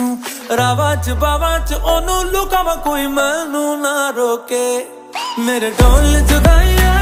रावां च बावां च ओनू लुकावां कोई मैनू ना रोके मेरे ढोल जुदाइयां